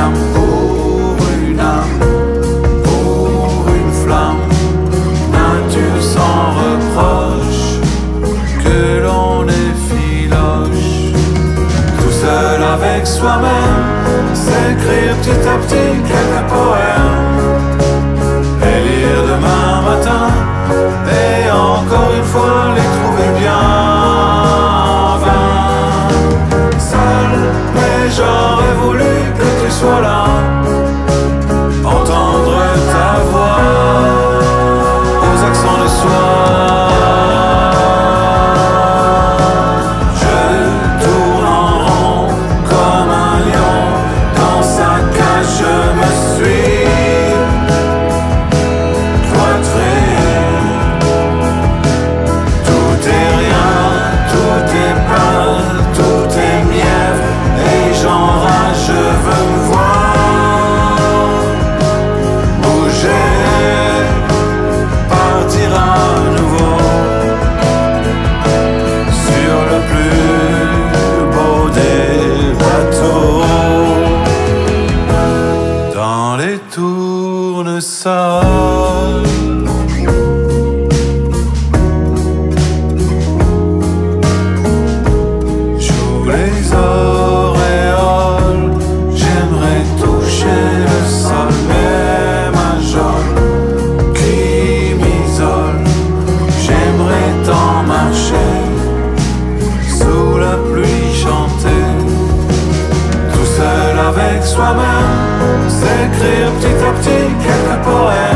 âme, pour une flamme, nature sans reproche, que l'on effiloche. Tout seul avec soi-même, s'écrire petit à petit quelques poèmes, et lire demain matin, et encore une fois les trouver bien vain. Seul, mais j'aurais voulu que tu sois là, entendre ta voix aux accents de soie. Je tourne en rond comme un lion dans sa cage, je me suis cloîtré. Tout est rien, tout est plein, tout est mièvre, et j'enrage, je veux me voir bouger, partir à nouveau sur le plus beau des bateaux, dans les tournesols. J'ouvre les auréoles, j'aimerais toucher le sol, mais ma geôle qui m'isole. J'aimerais tant marcher sous la pluie, chanter, tout seul avec soi-même, s'écrire petit à petit quelques poèmes.